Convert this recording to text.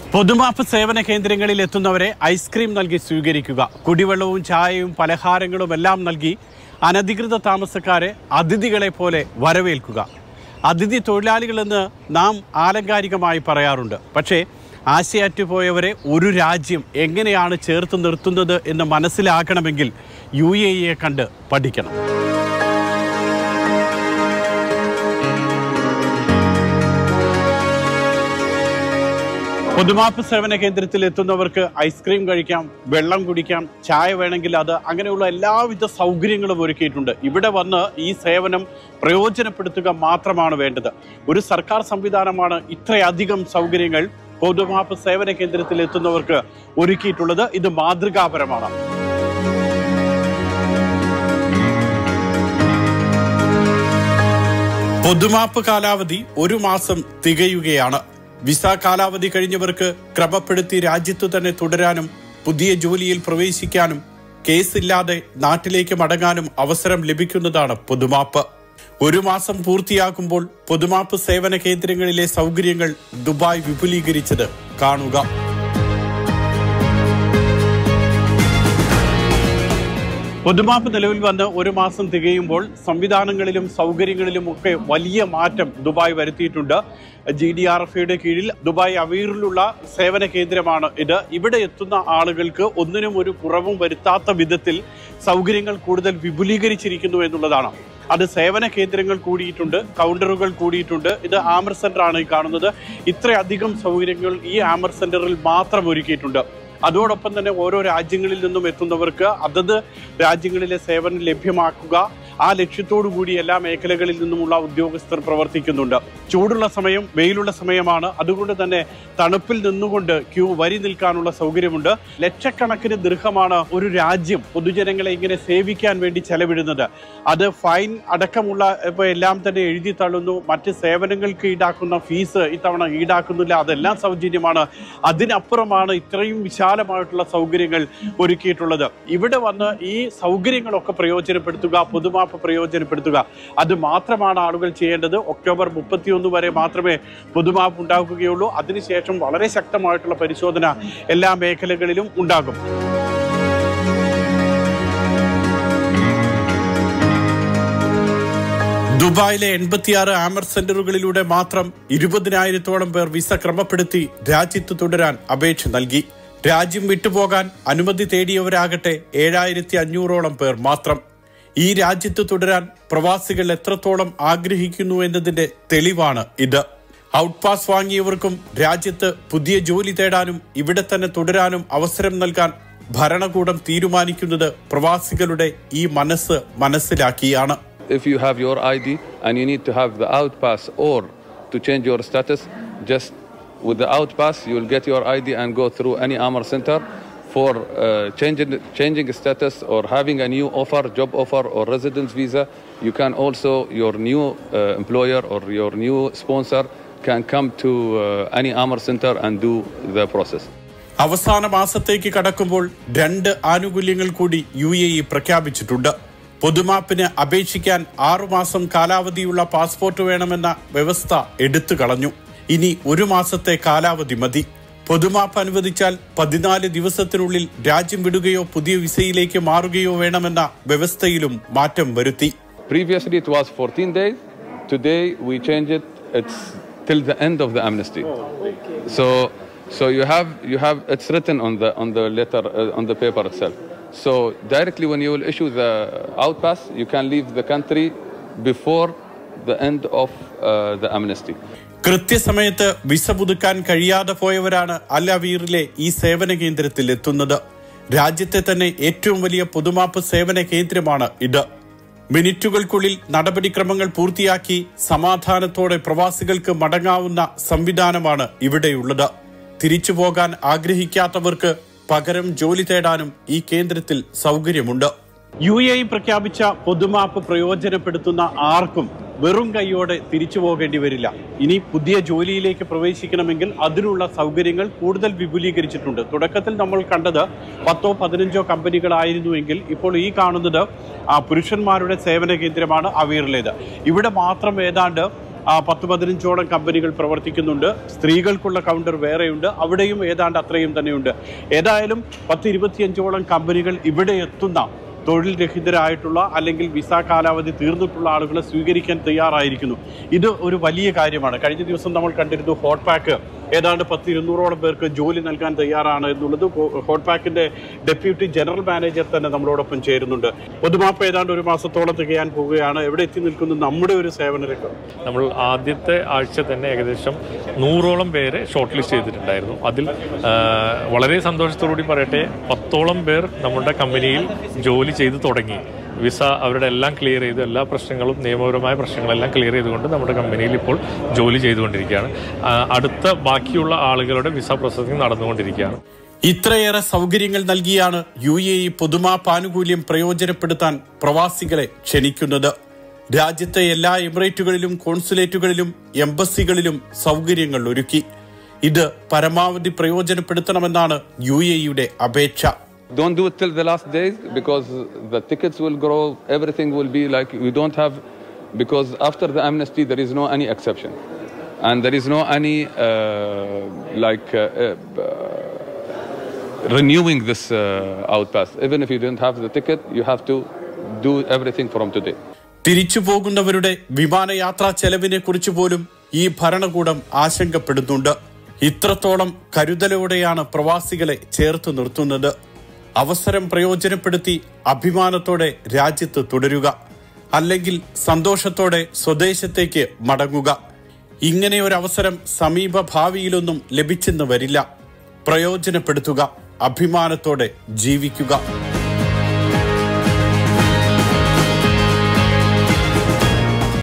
പൊതുമാപ്പ് സേവന കേന്ദ്രങ്ങളിൽ എത്തുന്നവരെ ഐസ്ക്രീം നൽകി സ്വീകരിക്കുക. കുടിവെള്ളവും ചായയും പലഹാരങ്ങളും എല്ലാം നൽകി അനധികൃത താമസക്കാരെ അതിഥികളെ പോലെ വരവേൽക്കുക. അതിഥി തൊഴിലാളികളെന്ന് നാം ആലങ്കാരികമായി പറയാറുണ്ട്. പക്ഷേ ആശയറ്റുപോയവരെ ഒരു രാജ്യം എങ്ങനെയാണ് ചേർത്ത് നിർത്തുന്നത് എന്ന് മനസ്സിലാക്കണമെങ്കിൽ UAE കണ്ട് പഠിക്കണം. പൊതുമാപ്പ് സേവന കേന്ദ്രത്തിൽ എത്തുന്നവർക്ക് ഐസ്ക്രീം കഴിക്കാം, വെള്ളം കുടിക്കാം, ചായ വേണമെങ്കിൽ അത്, അങ്ങനെയുള്ള എല്ലാവിധ സൗകര്യങ്ങളും ഒരുക്കിയിട്ടുണ്ട്. ഇവിടെ വന്ന് ഈ സേവനം പ്രയോജനപ്പെടുത്തുക മാത്രമാണ് വേണ്ടത്. ഒരു സർക്കാർ സംവിധാനമാണ് ഇത്രയധികം സൗകര്യങ്ങൾ പൊതുമാപ്പ് സേവന കേന്ദ്രത്തിൽ എത്തുന്നവർക്ക് ഒരുക്കിയിട്ടുള്ളത്. ഇത് മാതൃകാപരമാണ്. പൊതുമാപ്പ് കാലാവധി 1 മാസം തികയുകയാണ്. വിസ കാലാവധി കഴിഞ്ഞവർക്ക് ക്രമപ്പെടുത്തി രാജ്യത്തു തന്നെ തുടരാനും പുതിയ ജോലിയിൽ പ്രവേശിക്കാനും കേസില്ലാതെ നാട്ടിലേക്ക് മടങ്ങാനും അവസരം ലഭിക്കുന്നതാണ് പൊതുമാപ്പ്. 1 മാസം പൂർത്തിയാക്കുമ്പോൾ പൊതുമാപ്പ് സേവന കേന്ദ്രങ്ങളിലെ സൗകര്യങ്ങൾ ദുബായ് വിപുലീകരിച്ചത് കാണുക. പൊതുമാപ്പ് നിലവിൽ വന്ന് 1 മാസം തികയുമ്പോൾ സംവിധാനങ്ങളിലും സൗകര്യങ്ങളിലും ഒക്കെ വലിയ മാറ്റം ദുബായ് വരുത്തിയിട്ടുണ്ട്. GDRFയുടെ കീഴിൽ ദുബായ് അവീറിലുള്ള സേവന കേന്ദ്രമാണ് ഇത്. ഇവിടെ എത്തുന്ന ആളുകൾക്ക് ഒന്നിനും ഒരു കുറവും വരുത്താത്ത വിധത്തിൽ സൗകര്യങ്ങൾ കൂടുതൽ വിപുലീകരിച്ചിരിക്കുന്നു എന്നുള്ളതാണ്. അത് സേവന കേന്ദ്രങ്ങൾ കൂടിയിട്ടുണ്ട്, കൗണ്ടറുകൾ കൂടിയിട്ടുണ്ട്. ഇത് ആമർ സെന്റർ ആണ് ഈ കാണുന്നത്. ഇത്രയധികം സൗകര്യങ്ങൾ ഈ ആമർ സെന്ററിൽ മാത്രം ഒരുക്കിയിട്ടുണ്ട്. അതോടൊപ്പം തന്നെ ഓരോ രാജ്യങ്ങളിൽ നിന്നും എത്തുന്നവർക്ക് അതത് രാജ്യങ്ങളിലെ സേവനം ലഭ്യമാക്കുക, ആ ലക്ഷ്യത്തോടു കൂടി എല്ലാ മേഖലകളിൽ നിന്നുമുള്ള ഉദ്യോഗസ്ഥർ പ്രവർത്തിക്കുന്നുണ്ട്. ചൂടുള്ള സമയം, വെയിലുള്ള സമയമാണ്. അതുകൊണ്ട് തന്നെ തണുപ്പിൽ നിന്നുകൊണ്ട് വരി നിൽക്കാനുള്ള സൗകര്യമുണ്ട്. ലക്ഷക്കണക്കിന് ദിർഹമാണ് ഒരു രാജ്യം പൊതുജനങ്ങളെ ഇങ്ങനെ സേവിക്കാൻ വേണ്ടി ചെലവിടുന്നത്. അത് ഫൈൻ അടക്കമുള്ള എല്ലാം തന്നെ എഴുതി തള്ളുന്നു. മറ്റ് സേവനങ്ങൾക്ക് ഈടാക്കുന്ന ഫീസ് ഇത്തവണ ഈടാക്കുന്നില്ല, അതെല്ലാം സൗജന്യമാണ്. അതിനപ്പുറമാണ് ഇത്രയും വിശാലമായിട്ടുള്ള സൗകര്യങ്ങൾ ഒരുക്കിയിട്ടുള്ളത്. ഇവിടെ വന്ന് ഈ സൗകര്യങ്ങളൊക്കെ പ്രയോജനപ്പെടുത്തുക, പൊതുമാപ്പ് പ്രയോജനപ്പെടുത്തുക, അത് മാത്രമാണ് ആളുകൾ ചെയ്യേണ്ടത്. ഒക്ടോബർ 31 വരെ മാത്രമേ പൊതുമാപ്പ് ഉണ്ടാക്കുകയുള്ളൂ. അതിനുശേഷം വളരെ ശക്തമായിട്ടുള്ള പരിശോധന എല്ലാ മേഖലകളിലും ഉണ്ടാകും. ദുബായിലെ 86 ആമർ സെന്ററുകളിലൂടെ മാത്രം 20,000-ഓളം പേർ വിസ ക്രമപ്പെടുത്തി രാജ്യത്ത് തുടരാൻ അപേക്ഷ നൽകി. രാജ്യം വിട്ടുപോകാൻ അനുമതി തേടിയവരാകട്ടെ 7,500-ഓളം പേർ മാത്രം. ഈ രാജ്യത്ത് തുടരാൻ പ്രവാസികൾ എത്രത്തോളം ആഗ്രഹിക്കുന്നു എന്നതിന്റെ തെളിവാണ് ഇത്. ഔട്ട് പാസ് വാങ്ങിയവർക്കും രാജ്യത്ത് പുതിയ ജോലി തേടാനും ഇവിടെ തന്നെ തുടരാനും അവസരം നൽകാൻ ഭരണകൂടം തീരുമാനിക്കുന്നത് പ്രവാസികളുടെ ഈ മനസ്സ് മനസ്സിലാക്കിയാണ്. If you have your ID and you need to have the out pass or to change your status, just with the out pass you will get your ID and go through any Amar center for changing status or having a new offer, job offer or residence visa. You can also, your new employer or your new sponsor can come to any Amar center and do the process. അവസാന മാസത്തേക്ക് കടക്കുമ്പോൾ 2 ആനുകൂല്യങ്ങൾ കൂടി UAE പ്രഖ്യാപിച്ചിട്ടുണ്ട്. പൊതുമാപ്പിന് അപേക്ഷിക്കാൻ 6 മാസം കാലാവധിയുള്ള passport വേണമെന്ന വ്യവസ്ഥ എടുത്തു കളഞ്ഞു. ഇനി 1 മാസത്തെ കാലാവധി മതി. പൊതുമാപ്പ് അനുവദിച്ചാൽ 14 ദിവസത്തിനുള്ളിൽ രാജ്യം വിടുകയോ പുതിയ വിസയിലേക്ക് മാറുകയോ വേണമെന്ന വ്യവസ്ഥയിലും മാറ്റം വരുത്തി. Previously it was 14 days. Today we change it. It's till the end of the amnesty. So you have it's written on the letter on the paper itself. So directly when you will issue the out pass, you can leave the country before the end of the amnesty. കൃത്യസമയത്ത് visa പുതുക്കാൻ കഴിയാതെ പോയവരാണ് അൽ അവീറിലെ ഈ സേവന കേന്ദ്രത്തിൽ എത്തുന്നത്. രാജ്യത്തെ തന്നെ ഏറ്റവും വലിയ പൊതുമാപ്പ് സേവന കേന്ദ്രമാണ് ഇത്. മിനിറ്റുകൾക്കുള്ളിൽ നടപടിക്രമങ്ങൾ പൂർത്തിയാക്കി സമാധാനത്തോടെ പ്രവാസികൾക്ക് മടങ്ങാവുന്ന സംവിധാനമാണ് ഇവിടെയുള്ളത്. തിരിച്ചു പോകാൻ ആഗ്രഹിക്കാത്തവർക്ക് പകരം ജോലി തേടാനും ഈ കേന്ദ്രത്തിൽ സൗകര്യമുണ്ട്. UAE പ്രഖ്യാപിച്ച പൊതുമാപ്പ് പ്രയോജനപ്പെടുത്തുന്ന ആർക്കും വെറും കൈയോടെ തിരിച്ചു പോകേണ്ടി വരില്ല. ഇനി പുതിയ ജോലിയിലേക്ക് പ്രവേശിക്കണമെങ്കിൽ അതിനുള്ള സൗകര്യങ്ങൾ കൂടുതൽ വിപുലീകരിച്ചിട്ടുണ്ട്. തുടക്കത്തിൽ നമ്മൾ കണ്ടത് 10-15 കമ്പനികളായിരുന്നുവെങ്കിൽ ഇപ്പോൾ ഈ കാണുന്നത് പുരുഷന്മാരുടെ സേവന കേന്ദ്രമാണ് അവീറിലേത്. ഇവിടെ മാത്രം ഏതാണ്ട് 10-15ഓളം കമ്പനികൾ പ്രവർത്തിക്കുന്നുണ്ട്. സ്ത്രീകൾക്കുള്ള കൗണ്ടർ വേറെയുണ്ട്. അവിടെയും ഏതാണ്ട് അത്രയും തന്നെയുണ്ട്. ഏതായാലും 10-25ഓളം കമ്പനികൾ ഇവിടെ എത്തുന്ന തൊഴിൽ രഹിതരായിട്ടുള്ള അല്ലെങ്കിൽ വിസ കാലാവധി തീർന്നിട്ടുള്ള ആളുകളെ സ്വീകരിക്കാൻ തയ്യാറായിരിക്കുന്നു. ഇത് ഒരു വലിയ കാര്യമാണ്. കഴിഞ്ഞ ദിവസം നമ്മൾ കണ്ടിരുന്നു ഹോട്ട് പാക്ക് ഏതാണ്ട് 100-200ഓളം പേർക്ക് ജോലി നൽകാൻ തയ്യാറാണ് എന്നുള്ളത്. ഹോട്ട് പാക്കിന്റെ ഡെപ്യൂട്ടി ജനറൽ മാനേജർ തന്നെ നമ്മളോടൊപ്പം ചേരുന്നുണ്ട്. പൊതുമാപ്പ് ഏതാണ്ട് ഒരു മാസത്തോളം തികയാൻ പോവുകയാണ്. എവിടെ എത്തി നിൽക്കുന്നു നമ്മുടെ ഒരു സേവന രംഗം? നമ്മൾ ആദ്യത്തെ ആഴ്ച തന്നെ ഏകദേശം 100ഓളം പേരെ ഷോർട്ട് ലിസ്റ്റ് ചെയ്തിട്ടുണ്ടായിരുന്നു. അതിൽ വളരെ സന്തോഷത്തോടുകൂടി പറയട്ടെ, 10ഓളം പേർ നമ്മുടെ കമ്പനിയിൽ ജോലി ചെയ്ത് തുടങ്ങി. വിസ അവരുടെ എല്ലാം ക്ലിയർ ചെയ്തു, എല്ലാ പ്രശ്നങ്ങളും നിയമപരമായ പ്രശ്നങ്ങളെല്ലാം ക്ലിയർ ചെയ്തുകൊണ്ട് നമ്മുടെ കമ്പനിയിൽ ഇപ്പോൾ ജോലി ചെയ്തുകൊണ്ടിരിക്കുകയാണ്. അടുത്ത ബാക്കിയുള്ള ആളുകളുടെ വിസ പ്രോസസ്സിംഗ് നടന്നുകൊണ്ടിരിക്കുകയാണ്. ഇത്രയേറെ സൗകര്യങ്ങൾ നൽകിയാണ് UAE പൊതുമാപ്പ് ആനുകൂല്യം പ്രയോജനപ്പെടുത്താൻ പ്രവാസികളെ ക്ഷണിക്കുന്നത്. രാജ്യത്തെ എല്ലാ എമിറേറ്റുകളിലും കോൺസുലേറ്റുകളിലും എംബസികളിലും സൗകര്യങ്ങൾ ഒരുക്കി. ഇത് പരമാവധി പ്രയോജനപ്പെടുത്തണമെന്നാണ് UAEയുടെ അപേക്ഷ. Don't do it till the last days because the tickets will grow, everything will be like we don't have, because after the amnesty there is no any exception and there is no any renewing this outpass. Even if you don't have the ticket, you have to do everything from today. തിരിച്ചു പോകുന്നവരുടെ വിമാനയാത്രാ ചെലവിനെ കുറിച്ച് പോലും ഈ ഭരണകൂടം ആശങ്കപ്പെടുന്നുണ്ട്. ഇത്രത്തോളം കരുതലോടെയാണ് പ്രവാസികളെ ചേർത്ത് നിർത്തുന്നത്. അവസരം പ്രയോജനപ്പെടുത്തി അഭിമാനത്തോടെ രാജ്യത്ത് തുടരുക, അല്ലെങ്കിൽ സന്തോഷത്തോടെ സ്വദേശത്തേക്ക് മടങ്ങുക. ഇങ്ങനെ ഒരു അവസരം സമീപ ഭാവിയിലൊന്നും ലഭിച്ചെന്ന് വരില്ല. പ്രയോജനപ്പെടുത്തുക, അഭിമാനത്തോടെ ജീവിക്കുക.